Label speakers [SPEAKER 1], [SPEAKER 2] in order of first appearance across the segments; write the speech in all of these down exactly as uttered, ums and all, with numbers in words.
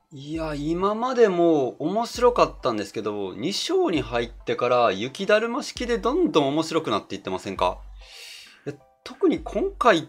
[SPEAKER 1] いや、今までも面白かったんですけど、に章に入ってから雪だるま式でどんどん面白くなっていってませんか？え、特に今回って、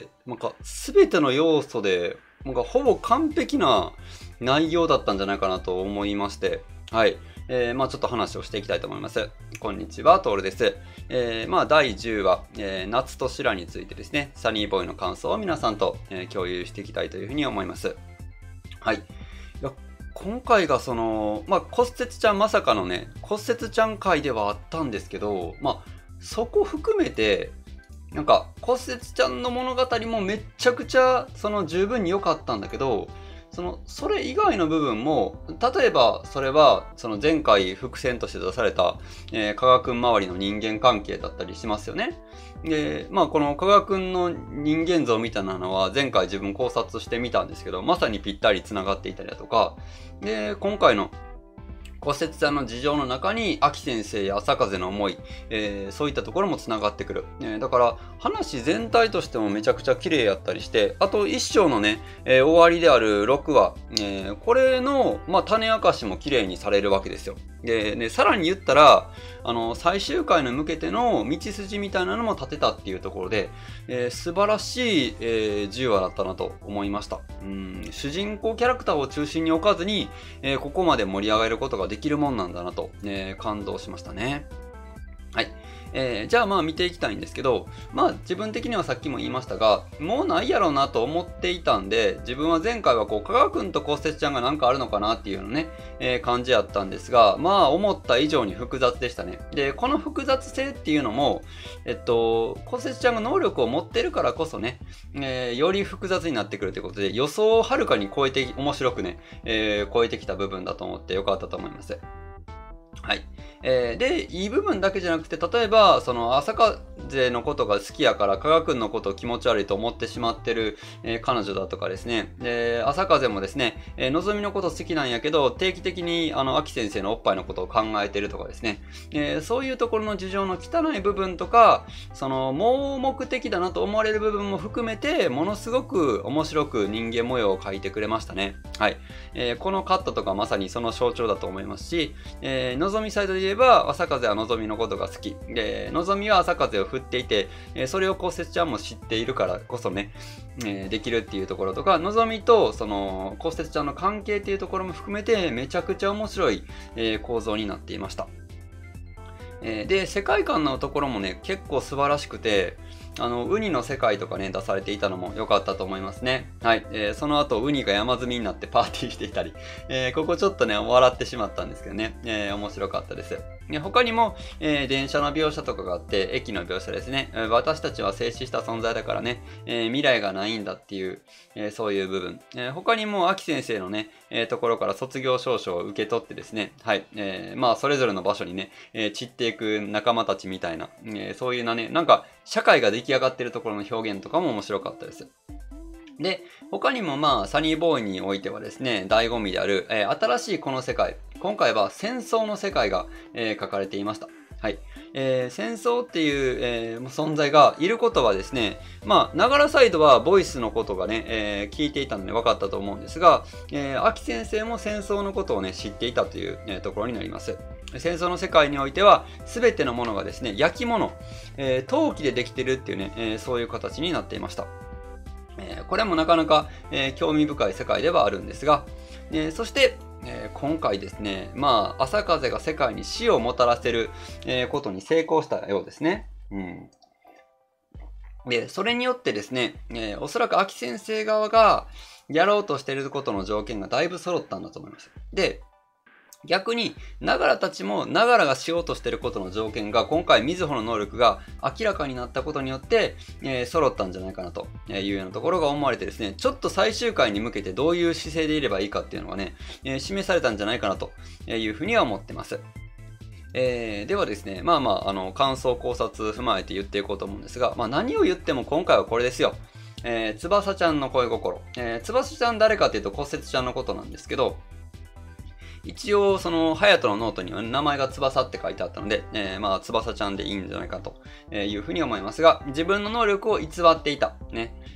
[SPEAKER 1] なんか全ての要素で、なんかほぼ完璧な内容だったんじゃないかなと思いまして、はい。えー、まあちょっと話をしていきたいと思います。こんにちは、トールです。えー、まあだいじゅうわ、えー夏と修羅についてですね、サニーボーイの感想を皆さんと、えー共有していきたいというふうに思います。はい。いや、今回がその、まあ、骨折ちゃんまさかのね、骨折ちゃん回ではあったんですけど、まあ、そこ含めて、なんか骨折ちゃんの物語もめっちゃくちゃその十分に良かったんだけど、そのそれ以外の部分も、例えばそれはその前回伏線として出された、えー、加賀くん周りの人間関係だったりしますよね。で、まあこの加賀くんの人間像みたいなのは前回自分考察してみたんですけど、まさにぴったり繋がっていたりだとか、で、今回の骨折さんの事情の中に、秋先生や朝風の思い、えーそういったところも繋がってくる。えーだから、話全体としてもめちゃくちゃ綺麗やったりして、あと一章のね、えー終わりであるろくわ、えーこれの、まあ、種明かしも綺麗にされるわけですよ。で、ね、さらに言ったら、あの、最終回に向けての道筋みたいなのも立てたっていうところで、えー素晴らしい、えー、じゅうわだったなと思いました。うん、主人公キャラクターを中心に置かずに、えーここまで盛り上げることができるもんなんだなと、えー感動しましたね。はい。えーじゃあまあ見ていきたいんですけど、まあ自分的にはさっきも言いましたが、もうないやろうなと思っていたんで、自分は前回はこう、加賀くんと骨折ちゃんがなんかあるのかなっていうのね、えー感じやったんですが、まあ思った以上に複雑でしたね。で、この複雑性っていうのも、えっと、骨折ちゃんが能力を持ってるからこそね、えーより複雑になってくるということで、予想をはるかに超えて、面白くね、えー超えてきた部分だと思ってよかったと思います。はい。えーで、いい部分だけじゃなくて、例えば、その、朝風のことが好きやから、加賀くんのことを気持ち悪いと思ってしまってる、えー彼女だとかですね。で、朝風もですね、えー、のぞみのこと好きなんやけど、定期的に、あの、秋先生のおっぱいのことを考えてるとかですね。えーそういうところの事情の汚い部分とか、その、盲目的だなと思われる部分も含めて、ものすごく面白く人間模様を描いてくれましたね。はい。えーこのカットとかまさにその象徴だと思いますし、えー、のぞみサイドで言えば、朝風はのぞみのことが好き。で、のぞみは朝風を振っていて、えーそれを骨折ちゃんも知っているからこそね、えーできるっていうところとか、のぞみとその骨折ちゃんの関係っていうところも含めて、めちゃくちゃ面白い、えー構造になっていました。えーで、世界観のところもね、結構素晴らしくて、あの、ウニの世界とかね、出されていたのも良かったと思いますね。はい。えーその後、ウニが山積みになってパーティーしていたり、えーここちょっとね、笑ってしまったんですけどね、えー面白かったです。ね他にも、えー電車の描写とかがあって、駅の描写ですね。えー私たちは静止した存在だからね、えー未来がないんだっていう、えーそういう部分。えー他にも、秋先生のね、えーところから卒業証書を受け取ってですね、はい。えーまあ、それぞれの場所にね、えー散っていく仲間たちみたいな、えーそういうなね、なんか、社会が出来上がっているところの表現とかも面白かったです。で、他にもまあ、サニーボーイにおいてはですね、醍醐味である、えー新しいこの世界。今回は戦争の世界が、えー書かれていました。はい。えー戦争っていう、えー存在がいることはですね、まあ、ながらサイドはボイスのことがね、えー聞いていたので分かったと思うんですが、えー、秋先生も戦争のことをね、知っていたという、えーところになります。戦争の世界においては、すべてのものがですね、焼き物、えー陶器でできてるっていうね、えーそういう形になっていました。えーこれもなかなか、えー興味深い世界ではあるんですが、えーそして、えー今回ですね、まあ、朝風が世界に死をもたらせる、えーことに成功したようですね。うん。で、それによってですね、えーおそらく秋先生側がやろうとしていることの条件がだいぶ揃ったんだと思います。で、逆に、ながらたちも、ながらがしようとしていることの条件が、今回、みずほの能力が明らかになったことによって、えー揃ったんじゃないかなというようなところが思われてですね、ちょっと最終回に向けてどういう姿勢でいればいいかっていうのがね、えー示されたんじゃないかなというふうには思ってます。えーではですね、まあまあ、あの、感想考察踏まえて言っていこうと思うんですが、まあ何を言っても今回はこれですよ。えー、翼ちゃんの恋心。えー、翼ちゃん誰かっていうと骨折ちゃんのことなんですけど、一応、その、隼人のノートには名前が翼って書いてあったので、えー、まあ、翼ちゃんでいいんじゃないかというふうに思いますが、自分の能力を偽っていた。ね。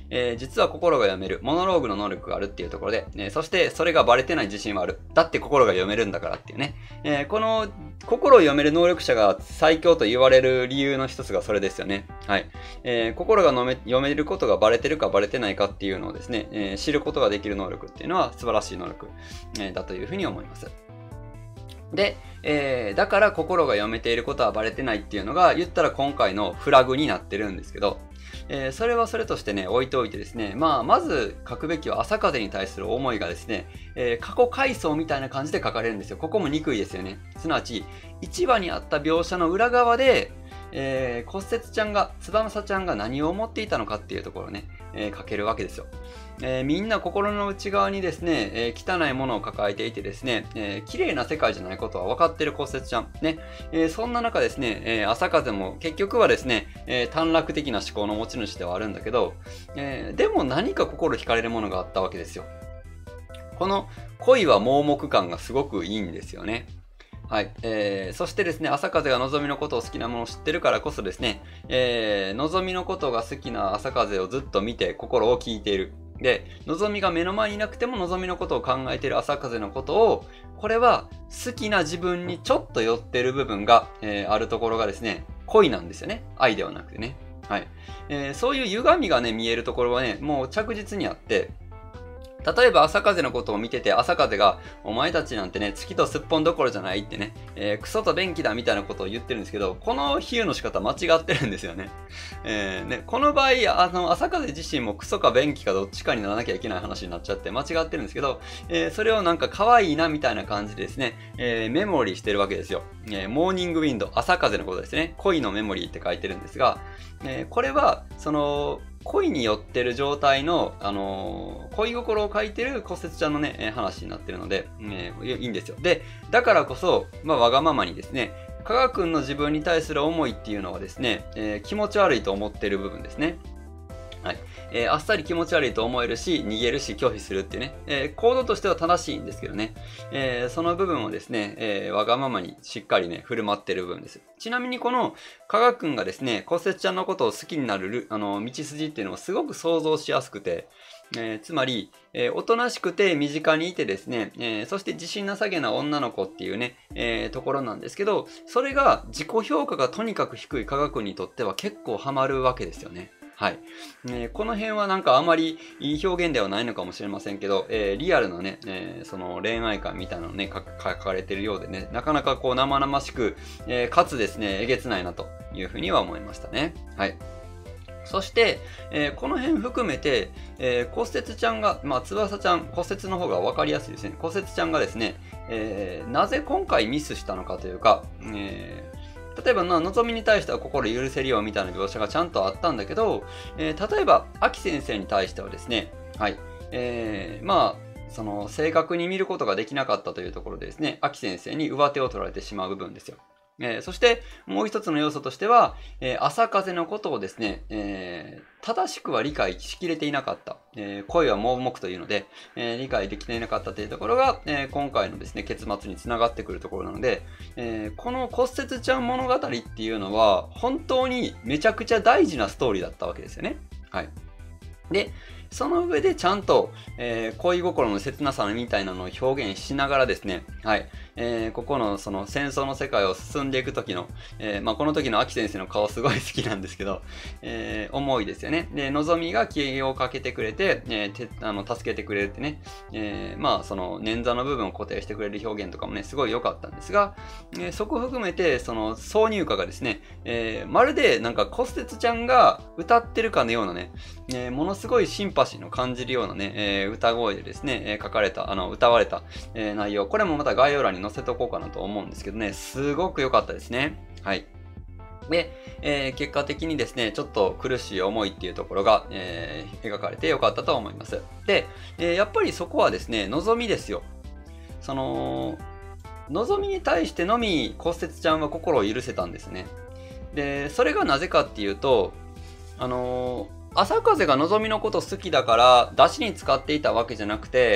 [SPEAKER 1] えー実は心が読める、モノローグの能力があるっていうところで、えーそしてそれがバレてない自信はある。だって心が読めるんだからっていうね。えーこの心を読める能力者が最強と言われる理由の一つがそれですよね。はい。えー心がのめ読めることがバレてるかバレてないかっていうのをですね、えー知ることができる能力っていうのは素晴らしい能力、えーだというふうに思います。で、えーだから心が読めていることはバレてないっていうのが言ったら今回のフラグになってるんですけど、えーそれはそれとしてね、置いておいてですね、まあ、まず書くべきは朝風に対する思いがですね、えー過去回想みたいな感じで書かれるんですよ。ここも憎いですよね。すなわち、いちわにあった描写の裏側で、えー骨折ちゃんが、翼ちゃんが何を思っていたのかっていうところをね、えー書けるわけですよ。えーみんな心の内側にですね、えー汚いものを抱えていてですね、えー綺麗な世界じゃないことは分かってる骨折ちゃん。ね、えーそんな中ですね、えー朝風も結局はですね、えー短絡的な思考の持ち主ではあるんだけど、えーでも何か心惹かれるものがあったわけですよ。この恋は盲目感がすごくいいんですよね。はい。えー、そしてですね、朝風がのぞみのことを好きなものを知ってるからこそですね、えー、のぞみのことが好きな朝風をずっと見て心を聞いている。で、のぞみが目の前にいなくてものぞみのことを考えている朝風のことを、これは好きな自分にちょっと寄ってる部分が、えーあるところがですね、恋なんですよね。愛ではなくてね。はい。えーそういう歪みがね、見えるところはね、もう着実にあって、例えば朝風のことを見てて、朝風が、お前たちなんてね、月とすっぽんどころじゃないってね、えークソと便器だみたいなことを言ってるんですけど、この比喩の仕方間違ってるんですよね。えーね、この場合、あの、朝風自身もクソか便器かどっちかにならなきゃいけない話になっちゃって間違ってるんですけど、えーそれをなんか可愛いなみたいな感じでですね、えーメモリーしてるわけですよ。えーモーニングウィンド、朝風のことですね。恋のメモリーって書いてるんですが、えーこれは、その、恋に寄ってる状態の、あのー恋心を書いてる骨折ちゃんのね、えー話になってるので、えーいいんですよ。で、だからこそ、まあ、わがままにですね、加賀くんの自分に対する思いっていうのはですね、えー気持ち悪いと思ってる部分ですね。はい。えーあっさり気持ち悪いと思えるし、逃げるし、拒否するっていうね、えー行動としては正しいんですけどね、えーその部分をですね、えーわがままにしっかりね、振る舞ってる部分です。ちなみにこの、加賀くんがですね、骨折ちゃんのことを好きになるるあの道筋っていうのはすごく想像しやすくて、えーつまり、えーおとなしくて身近にいてですね、えーそして自信なさげな女の子っていうね、えーところなんですけど、それが自己評価がとにかく低い加賀くんにとっては結構ハマるわけですよね。はい。えーこの辺はなんかあまりいい表現ではないのかもしれませんけど、えーリアルなね、えーその恋愛観みたいなのね、書かれてるようでね、なかなかこう生々しく、えーかつですね、えげつないなというふうには思いましたね。はい。そして、えーこの辺含めて、えー骨折ちゃんが、まあ、翼ちゃん、骨折の方が分かりやすいですね。骨折ちゃんがですね、えーなぜ今回ミスしたのかというか、えー例えばな、のぞみに対しては心許せるよみたいな描写がちゃんとあったんだけど、えー例えば、秋先生に対してはですね、はい、えーまあ、その、正確に見ることができなかったというところでですね、秋先生に上手を取られてしまう部分ですよ。えーそして、もう一つの要素としては、えー朝風のことをですね、えー正しくは理解しきれていなかった。えー恋は盲目というので、えー理解できていなかったというところが、えー今回のですね、結末につながってくるところなので、えーこの骨折ちゃん物語っていうのは、本当にめちゃくちゃ大事なストーリーだったわけですよね。はい。で、その上でちゃんと、えー恋心の切なさみたいなのを表現しながらですね、はい、えーここのその戦争の世界を進んでいく時の、えーまあ、この時の秋先生の顔すごい好きなんですけど、えー思いですよね。で、のぞみが気をかけてくれて、えーてあの助けてくれるってね、えーまあ、その捻挫の部分を固定してくれる表現とかもね、すごい良かったんですが、えーそこを含めて、その挿入歌がですね、えーまるでなんか骨折ちゃんが歌ってるかのようなね、えーものすごいシンパシーの感じるようなね、えー歌声でですね、えー書かれた、あの、歌われた、えー内容、これもまた概要欄に載せておこうかなと思うんですけどね、すごく良かったですね。はい。で、えー結果的にですね、ちょっと苦しい思いっていうところが、えー描かれて良かったと思います。で、えーやっぱりそこはですね、望みですよ。その、望みに対してのみ骨折ちゃんは心を許せたんですね。で、それがなぜかっていうと、あのー朝風が望みのこと好きだから出しに使っていたわけじゃなくて、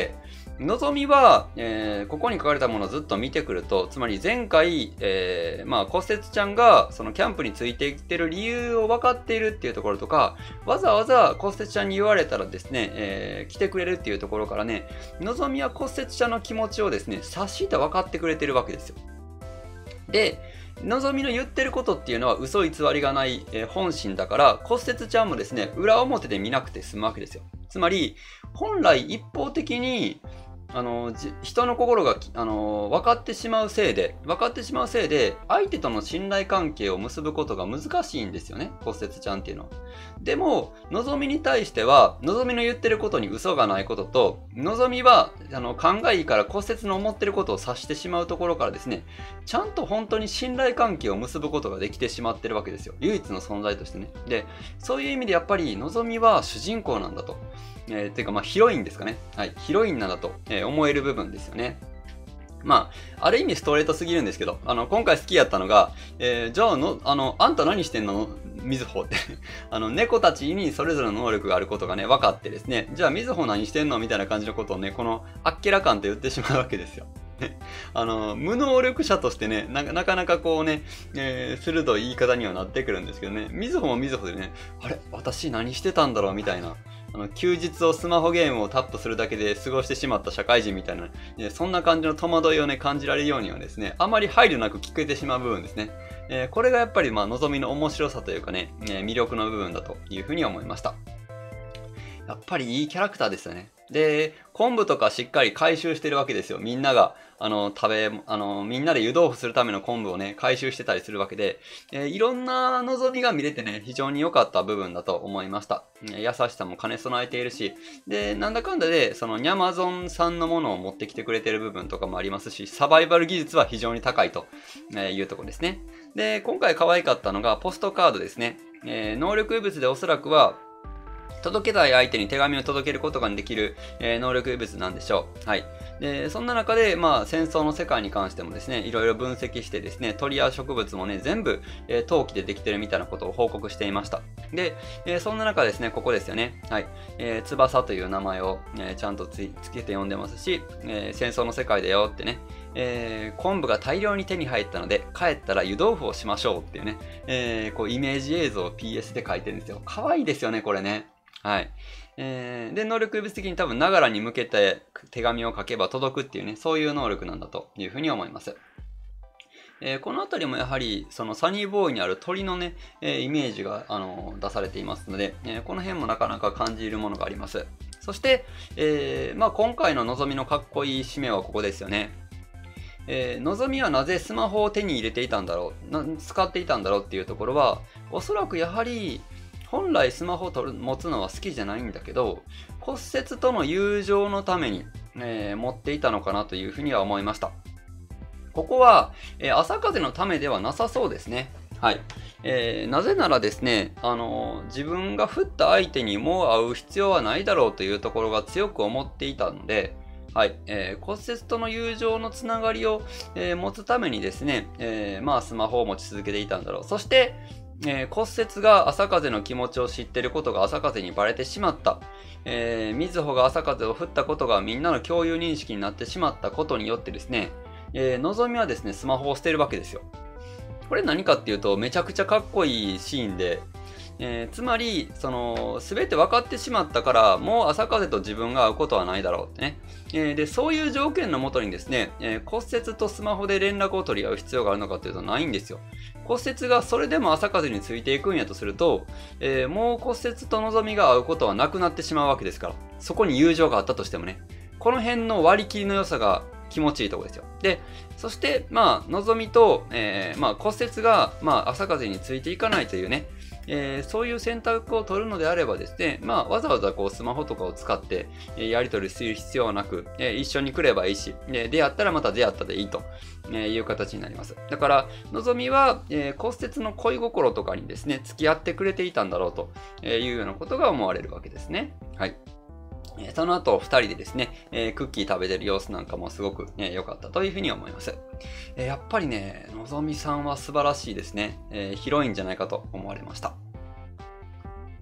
[SPEAKER 1] のぞみは、えーここに書かれたものをずっと見てくると、つまり前回、えーまあ、骨折ちゃんがそのキャンプについてきてる理由を分かっているっていうところとか、わざわざ骨折ちゃんに言われたらですね、えー来てくれるっていうところからね、のぞみは骨折ちゃんの気持ちをですね、察して分かってくれてるわけですよ。で、のぞみの言ってることっていうのは嘘偽りがない、えー本心だから、骨折ちゃんもですね、裏表で見なくて済むわけですよ。つまり、本来一方的に、あのじ人の心がきあの分かってしまうせいで、分かってしまうせいで、相手との信頼関係を結ぶことが難しいんですよね、骨折ちゃんっていうのは。でも、のぞみに対しては、のぞみの言ってることに嘘がないことと、のぞみはあの勘がいいから骨折の思ってることを察してしまうところからですね、ちゃんと本当に信頼関係を結ぶことができてしまってるわけですよ。唯一の存在としてね。で、そういう意味でやっぱりのぞみは主人公なんだと。えー、ていうかまあヒロインですかね。はい。ヒロインなんだと、えー思える部分ですよね。まあ、ある意味ストレートすぎるんですけど、あの、今回好きやったのが、えーじゃあの、あの、あんた何してんのみずほって。あの、猫たちにそれぞれの能力があることがね、分かってですね、じゃあみずほ何してんのみたいな感じのことをね、このあっけらかんと言ってしまうわけですよ。あの、無能力者としてね、ななかなかこうね、えー鋭い言い方にはなってくるんですけどね、みずほもみずほでね、あれ私何してたんだろうみたいな。あの休日をスマホゲームをタップするだけで過ごしてしまった社会人みたいな、ね、そんな感じの戸惑いをね、感じられるようにはですね、あまり配慮なく聞けてしまう部分ですね。えーこれがやっぱり、まあ、のぞみの面白さというかね、えー魅力の部分だというふうに思いました。やっぱりいいキャラクターですよね。で、昆布とかしっかり回収してるわけですよ。みんなが、あの、食べ、あの、みんなで湯豆腐するための昆布をね、回収してたりするわけで、えーいろんな望みが見れてね、非常に良かった部分だと思いました。えー優しさも兼ね備えているし、で、なんだかんだで、そのニャマゾンさんのものを持ってきてくれてる部分とかもありますし、サバイバル技術は非常に高いとえーいうところですね。で、今回可愛かったのがポストカードですね。えー能力物でおそらくは、届けたい相手に手紙を届けることができる、えー能力物なんでしょう。はい。で、そんな中で、まあ、戦争の世界に関してもですね、いろいろ分析してですね、鳥や植物もね、全部、えー陶器でできてるみたいなことを報告していました。で、えーそんな中ですね、ここですよね。はい。えー翼という名前を、えーちゃんとついつけて呼んでますし、えー戦争の世界だよってね、えー昆布が大量に手に入ったので、帰ったら湯豆腐をしましょうっていうね、えーこうイメージ映像を ピーエス で書いてるんですよ。可愛いですよね、これね。はい。えーで、能力物的に多分、ながらに向けて手紙を書けば届くっていうね、そういう能力なんだというふうに思います。えーこの辺りもやはり、そのサニーボーイにある鳥のね、えーイメージが、あの出されていますので、えーこの辺もなかなか感じるものがあります。そして、えーまあ、今回ののぞみのかっこいい締めはここですよね。えー、のぞみはなぜスマホを手に入れていたんだろうな、使っていたんだろうっていうところは、おそらくやはり、本来スマホを取る持つのは好きじゃないんだけど、骨折との友情のために、えー持っていたのかなというふうには思いました。ここは、えー朝風のためではなさそうですね。はい。えーなぜならですね、あのー自分が振った相手にもう会う必要はないだろうというところが強く思っていたので、はい。えー骨折との友情のつながりを、えー持つためにですね、えーまあスマホを持ち続けていたんだろう。そして、えー骨折が朝風の気持ちを知っていることが朝風にバレてしまった。えー、みずほが朝風を振ったことがみんなの共有認識になってしまったことによってですね、えー、のぞみはですね、スマホを捨てるわけですよ。これ何かっていうと、めちゃくちゃかっこいいシーンで、えーつまり、その、すべて分かってしまったから、もう朝風と自分が会うことはないだろうってね。えーで、そういう条件のもとにですね、えー骨折とスマホで連絡を取り合う必要があるのかというとないんですよ。骨折がそれでも朝風についていくんやとすると、えーもう骨折と望みが会うことはなくなってしまうわけですから、そこに友情があったとしてもね、この辺の割り切りの良さが気持ちいいところですよ。で、そして、まあ、望みと、えーまあ、骨折が、まあ、朝風についていかないというね、えーそういう選択を取るのであればですね、まあ、わざわざこうスマホとかを使って、えーやり取りする必要はなく、えー一緒に来ればいいし、で出会ったらまた出会ったでいいと、えーいう形になります。だから、のぞみは、えー骨折の恋心とかにですね、付き合ってくれていたんだろうというようなことが思われるわけですね。はい。えーその後、二人でですね、えークッキー食べてる様子なんかもすごく良、えーかったというふうに思います。えーやっぱりね、のぞみさんは素晴らしいですね。えーヒロインじゃないかと思われました。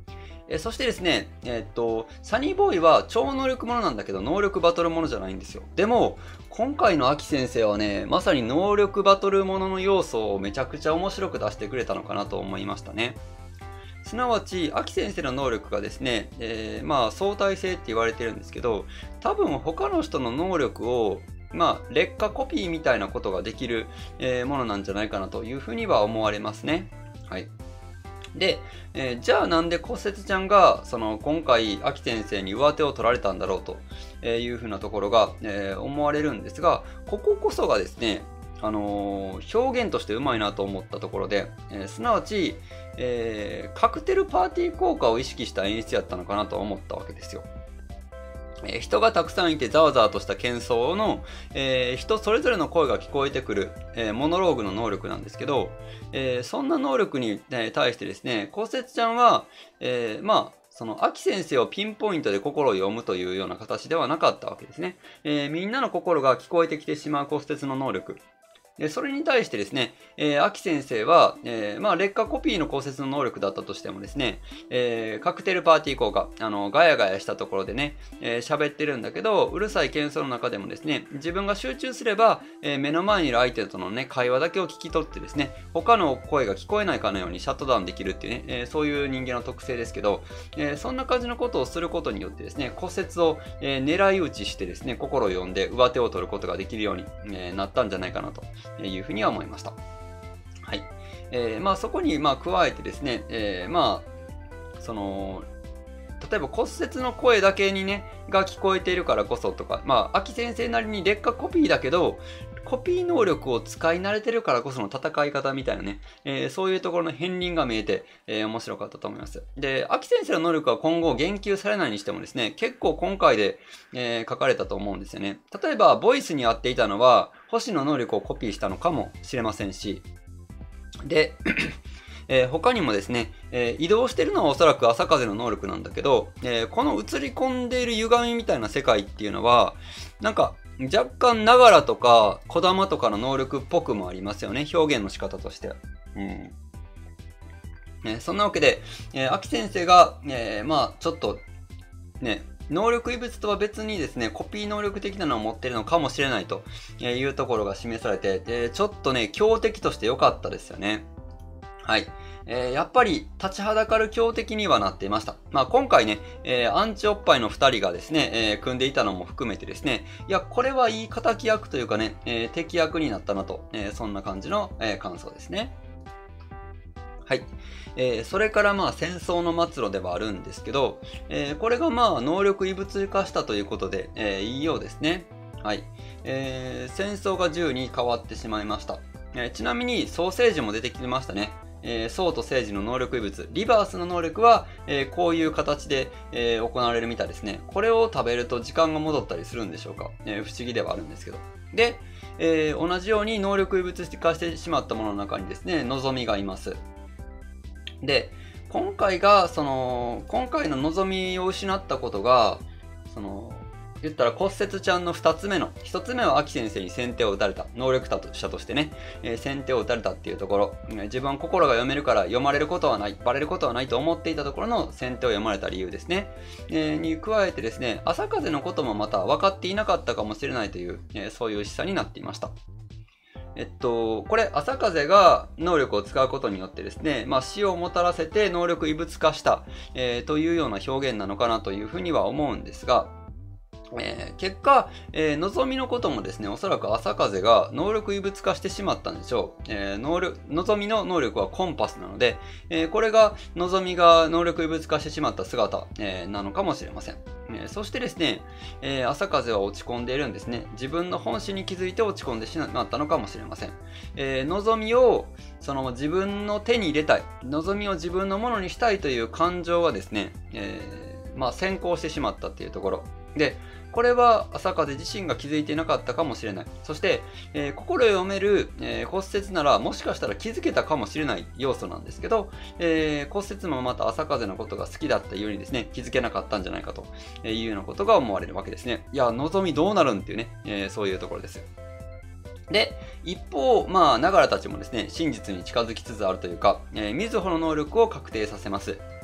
[SPEAKER 1] えそしてですね、えー、っと、サニーボーイは超能力ものなんだけど、能力バトルものじゃないんですよ。でも、今回のアキ先生はね、まさに能力バトルものの要素をめちゃくちゃ面白く出してくれたのかなと思いましたね。すなわち、アキ先生の能力がですね、えー、まあ、相対性って言われてるんですけど、多分他の人の能力を、まあ、劣化コピーみたいなことができる、えー、ものなんじゃないかなというふうには思われますね。はい。で、えーじゃあなんで骨折ちゃんが、その、今回、秋先生に上手を取られたんだろうとえーいうふうなところが、えー思われるんですが、こここそがですね、あのー表現としてうまいなと思ったところで、えーすなわち、えーカクテルパーティー効果を意識した演出やったのかなと思ったわけですよ。えー人がたくさんいてざわざわとした喧騒の、えー人それぞれの声が聞こえてくる、えーモノローグの能力なんですけど、えーそんな能力に、えー対してですね、骨折ちゃんは、えーまあ、その、秋先生をピンポイントで心を読むというような形ではなかったわけですね。えーみんなの心が聞こえてきてしまう骨折の能力。で、それに対してですね、えー、秋先生は、えーまあ、劣化コピーの骨折の能力だったとしてもですね、えーカクテルパーティー効果、あの、ガヤガヤしたところでね、えー喋ってるんだけど、うるさい喧騒の中でもですね、自分が集中すれば、えー目の前にいる相手とのね、会話だけを聞き取ってですね、他の声が聞こえないかのようにシャットダウンできるっていうね、えーそういう人間の特性ですけど、えーそんな感じのことをすることによってですね、骨折を、えー狙い撃ちしてですね、心を読んで上手を取ることができるように、えーなったんじゃないかなというふうには思いました。はい。えーまあそこにまあ加えてですね、えーまあ、その、例えば骨折の声だけにね、が聞こえているからこそとか、まあ、秋先生なりに劣化コピーだけど、コピー能力を使い慣れてるからこその戦い方みたいなね、えーそういうところの片鱗が見えて、えー面白かったと思います。で、秋先生の能力は今後言及されないにしてもですね、結構今回で、えー書かれたと思うんですよね。例えば、ボイスに合っていたのは、星の能力をコピーしたのかもしれませんし、で、えー他にもですね、えー移動してるのはおそらく朝風の能力なんだけど、えーこの映り込んでいる歪みみたいな世界っていうのは、なんか若干ながらとか小玉とかの能力っぽくもありますよね。表現の仕方として。うん。ね、そんなわけで、えー秋先生が、えーまあちょっとね、能力異物とは別にですね、コピー能力的なのを持っているのかもしれないというところが示されて、でちょっとね、強敵として良かったですよね。はい。えーやっぱり立ちはだかる強敵にはなっていました。まあ今回ね、えーアンチおっぱいのふたりがですね、えー組んでいたのも含めてですね、いや、これはいい敵役というかね、えー敵役になったなと、えーそんな感じの、えー感想ですね。はい。えーそれからまあ戦争の末路ではあるんですけど、えーこれがまあ能力異物化したということで、えーいいようですね。はい。えー戦争が銃に変わってしまいました。えーちなみにソーセージも出てきましたね。えー、ソウとセイジの能力異物、リバースの能力は、えーこういう形で、えー行われるみたいですね。これを食べると時間が戻ったりするんでしょうか。えー不思議ではあるんですけど。で、えー同じように能力異物化してしまったものの中にですね、望みがいます。で、今回が、その、今回の望みを失ったことが、その、言ったら骨折ちゃんの二つ目の、一つ目は秋先生に先手を打たれた。能力者としてね、えー先手を打たれたっていうところ、えー自分は心が読めるから読まれることはない、バレることはないと思っていたところの先手を読まれた理由ですね。えーに加えてですね、朝風のこともまた分かっていなかったかもしれないという、えーそういう示唆になっていました。えっと、これ、朝風が能力を使うことによってですね、まあ、死をもたらせて能力異物化した、えーというような表現なのかなというふうには思うんですが、えー結果、えー、望みのこともですね、おそらく朝風が能力異物化してしまったんでしょう。えー、能力、望みの能力はコンパスなので、えーこれが望みが能力異物化してしまった姿、えーなのかもしれません。えーそしてですね、えー朝風は落ち込んでいるんですね。自分の本心に気づいて落ち込んでしまったのかもしれません。えー望みをその自分の手に入れたい、望みを自分のものにしたいという感情がですね、えーまあ、先行してしまったっていうところ。で、これは朝風自身が気づいていなかったかもしれない。そして、えー心を読める、えー骨折ならもしかしたら気づけたかもしれない要素なんですけど、えー骨折もまた朝風のことが好きだったようにですね、気づけなかったんじゃないかというようなことが思われるわけですね。いや、望みどうなるんっていうね、えーそういうところです。で、一方、まあ、ながらたちもですね、真実に近づきつつあるというか、えー、みずほの能力を確定させます。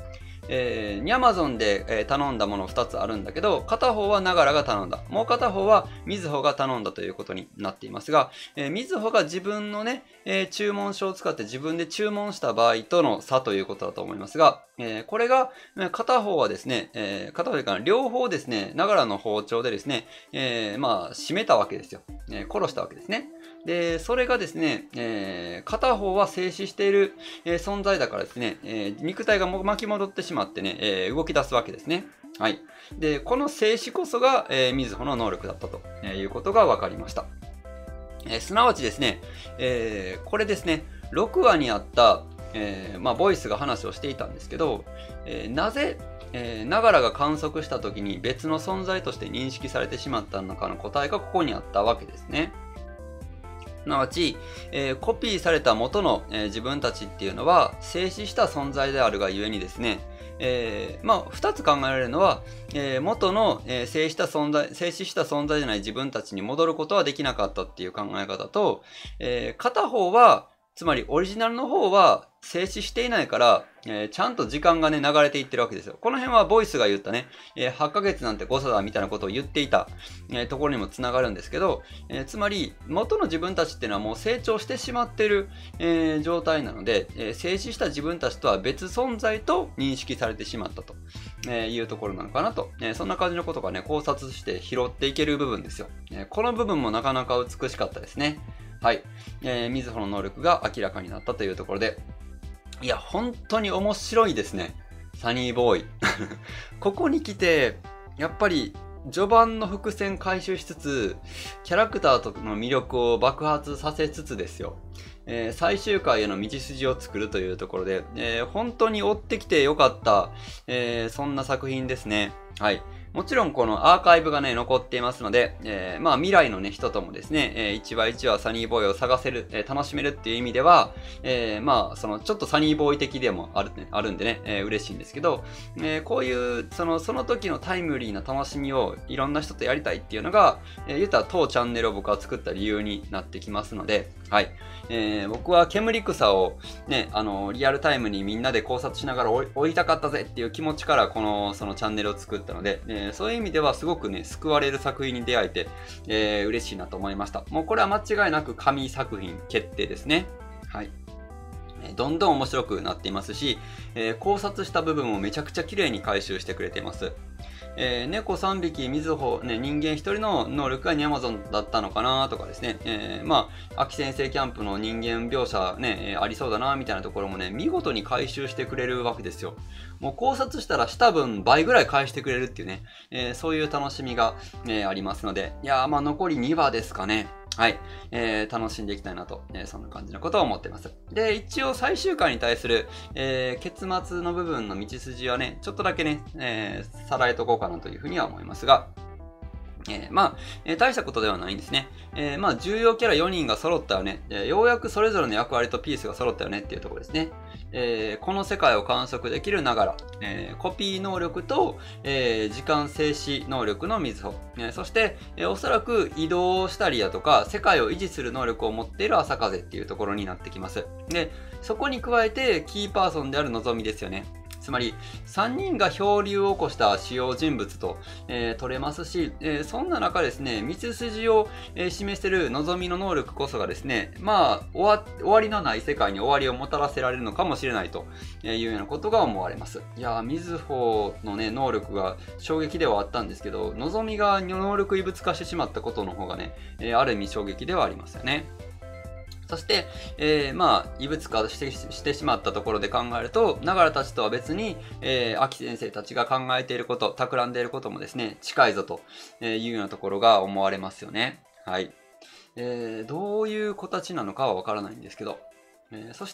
[SPEAKER 1] えー、に Amazon で、えー頼んだものふたつあるんだけど、片方はながらが頼んだ。もう片方はみずほが頼んだということになっていますが、えー、みずほが自分のね、えー注文書を使って自分で注文した場合との差ということだと思いますが、えーこれが、えー片方はですね、えー片方というか両方ですね、ながらの包丁でですね、えーまあ、締めたわけですよ。えー殺したわけですね。で、それがですね、えー片方は静止している、えー存在だからですね、えー肉体がも巻き戻ってしまってね、えー動き出すわけですね。はい。で、この静止こそが、えー、みずほの能力だったということが分かりました。えーすなわちですね、えーこれですね、ろくわにあった、えーまあ、ボイスが話をしていたんですけど、えーなぜ、えー、ながらが観測した時に別の存在として認識されてしまったのかの答えがここにあったわけですね。すなわち、えーコピーされた元の、えー自分たちっていうのは静止した存在であるがゆえにですね、えーまあ、ふたつ考えられるのは、えー元の、えー静止した存在、静止した存在じゃない自分たちに戻ることはできなかったっていう考え方と、えー片方は、つまりオリジナルの方は静止していないから、えーちゃんと時間がね、流れていってるわけですよ。この辺はボイスが言ったね、えーはちかげつなんて誤差だみたいなことを言っていた、えーところにもつながるんですけど、えーつまり元の自分たちっていうのはもう成長してしまってる、えー状態なので、えー静止した自分たちとは別存在と認識されてしまったと、えーいうところなのかなと、えーそんな感じのことがね、考察して拾っていける部分ですよ。えーこの部分もなかなか美しかったですね。はい。えー、みずほの能力が明らかになったというところで、いや、本当に面白いですね。サニーボーイ。ここに来て、やっぱり、序盤の伏線回収しつつ、キャラクターとの魅力を爆発させつつですよ。えー最終回への道筋を作るというところで、えー本当に追ってきてよかった、えーそんな作品ですね。はい。もちろんこのアーカイブがね、残っていますので、えーまあ未来のね、人ともですね、えー、一話一話サニーボーイを探せる、えー楽しめるっていう意味では、えーまあそのちょっとサニーボーイ的でもある,、ね、あるんでね、えー嬉しいんですけど、えーこういうそのその時のタイムリーな楽しみをいろんな人とやりたいっていうのが、えー言ったら当チャンネルを僕は作った理由になってきますので、はい。えー僕は煙草をね、あの、リアルタイムにみんなで考察しながら追い追いたかったぜっていう気持ちからこの、そのチャンネルを作ったので、えーそういう意味ではすごくね、救われる作品に出会えて、えー嬉しいなと思いました。もうこれは間違いなく神作品決定ですね。はい。えーどんどん面白くなっていますし、えー考察した部分をめちゃくちゃ綺麗に回収してくれています。えー猫さんびき、みずほ、ね、人間ひとりの能力がニャマゾンだったのかなとかですね、えーまあ、秋先生キャンプの人間描写ね、えーありそうだなみたいなところもね、見事に回収してくれるわけですよ。もう考察したらした分倍ぐらい返してくれるっていうね、えーそういう楽しみが、えーありますので、いやーまあ残りにわですかね。はい、えー楽しんでいきたいなと、えーそんな感じのことを思っています。で、一応最終回に対する、えー結末の部分の道筋はね、ちょっとだけね、えーさらえとこうかなというふうには思いますが、えーまあ、えー大したことではないんですね。えーまあ、重要キャラよにんが揃ったよね。えーようやくそれぞれの役割とピースが揃ったよねっていうところですね。えーこの世界を観測できるながら、えーコピー能力と、えー時間静止能力のみずほ、えーそして、えーおそらく移動したりだとか、世界を維持する能力を持っている朝風っていうところになってきます。で、そこに加えて、キーパーソンであるのぞみですよね。つまり、さんにんが漂流を起こした主要人物と、えー取れますし、えーそんな中ですね、道筋を、えー示せる望みの能力こそがですね、まあ終わ、終わりのない世界に終わりをもたらせられるのかもしれないというようなことが思われます。いやー、みずほのね、能力が衝撃ではあったんですけど、望みが能力異物化してしまったことの方がね、えーある意味衝撃ではありますよね。そして、えーまあ、異物化してしてしまったところで考えると、ながらたちとは別に、えー、秋先生たちが考えていること、企んでいることもですね、近いぞというようなところが思われますよね。はい。えー、どういう子たちなのかはわからないんですけど、えーそして、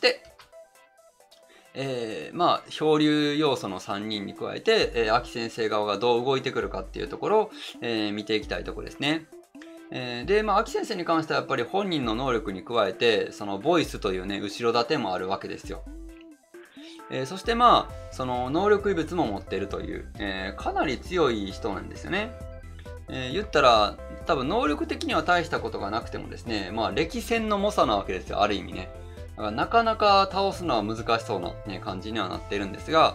[SPEAKER 1] えーまあ、漂流要素のさんにんに加えて、えー、秋先生側がどう動いてくるかっていうところを、えー見ていきたいところですね。えーで、まあ、秋先生に関してはやっぱり本人の能力に加えて、そのボイスというね、後ろ盾もあるわけですよ。えーそしてまあ、その能力異物も持っているという、えーかなり強い人なんですよね。えー言ったら、多分能力的には大したことがなくてもですね、まあ歴戦の猛者なわけですよ、ある意味ね。だからなかなか倒すのは難しそうな、ね、感じにはなっているんですが、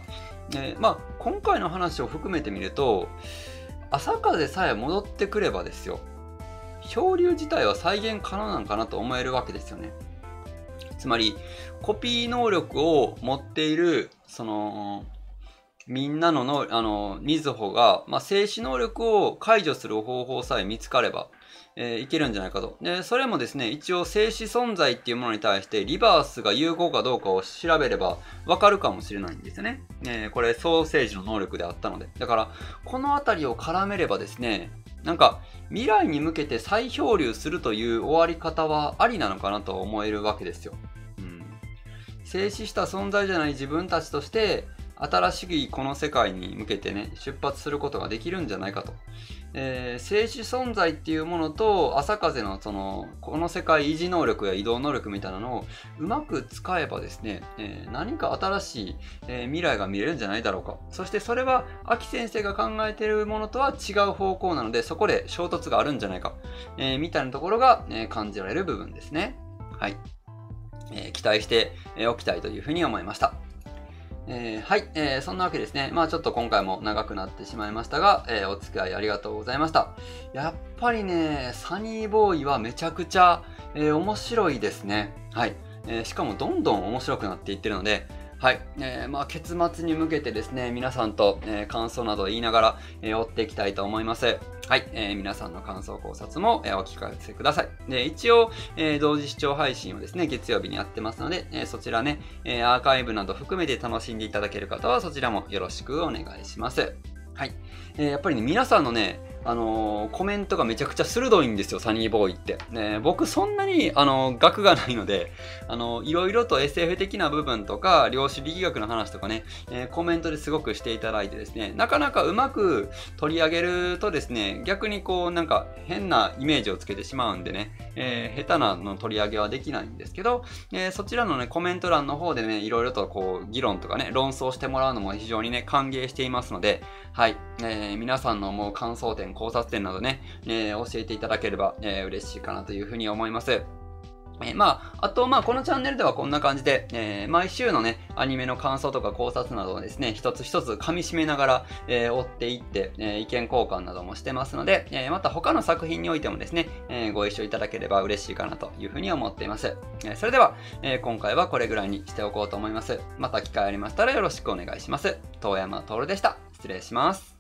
[SPEAKER 1] えー、まあ、今回の話を含めてみると、朝風さえ戻ってくればですよ、漂流自体は再現可能なんかなと思えるわけですよね。つまり、コピー能力を持っている、その、みんなのの、あの、みずほが、まあ、静止能力を解除する方法さえ見つかれば、えーいけるんじゃないかと。で、それもですね、一応静止存在っていうものに対して、リバースが有効かどうかを調べればわかるかもしれないんですよね。えーこれ、ソーセージの能力であったので。だから、このあたりを絡めればですね、なんか、未来に向けて再漂流するという終わり方はありなのかなと思えるわけですよ。うん。静止した存在じゃない自分たちとして、新しいこの世界に向けてね、出発することができるんじゃないかと。えー、静止存在っていうものと、朝風のその、この世界維持能力や移動能力みたいなのをうまく使えばですね、えー何か新しい、えー未来が見れるんじゃないだろうか。そしてそれは、秋先生が考えているものとは違う方向なので、そこで衝突があるんじゃないか。えーみたいなところが、えー感じられる部分ですね。はい。えー期待してえーおきたいというふうに思いました。えーはい、えーそんなわけですね。まあちょっと今回も長くなってしまいましたが、えーお付き合いありがとうございました。やっぱりね、サニーボーイはめちゃくちゃ、えー面白いですね。はい、えーしかもどんどん面白くなっていってるので、はい、えーまあ結末に向けてですね、皆さんと、えー感想などを言いながら、えー追っていきたいと思います。はい、えー皆さんの感想考察も、えーお聞かせください。で、一応、えー同時視聴配信をですね、月曜日にやってますので、えーそちらね、えーアーカイブなど含めて楽しんでいただける方はそちらもよろしくお願いします。はい。えーやっぱりね、皆さんのね、あのーコメントがめちゃくちゃ鋭いんですよ、サニーボーイって。ね、僕そんなに、あのー学がないので、あのーいろいろと エスエフ 的な部分とか、量子力学の話とかね、えーコメントですごくしていただいてですね、なかなかうまく取り上げるとですね、逆にこう、なんか変なイメージをつけてしまうんでね、えー下手なの取り上げはできないんですけど、えーそちらのね、コメント欄の方でね、いろいろとこう、議論とかね、論争してもらうのも非常にね、歓迎していますので、はい、えー皆さんの思う感想点、考察点などね、えー教えていただければ、えー嬉しいかなというふうに思います。えーまあ、あと、まあ、このチャンネルではこんな感じで、えー毎週のね、アニメの感想とか考察などをですね、一つ一つ噛み締めながら、えー追っていって、えー意見交換などもしてますので、えーまた他の作品においてもですね、えーご一緒いただければ嬉しいかなというふうに思っています。えーそれでは、えー今回はこれぐらいにしておこうと思います。また機会ありましたらよろしくお願いします。遠山徹でした。失礼します。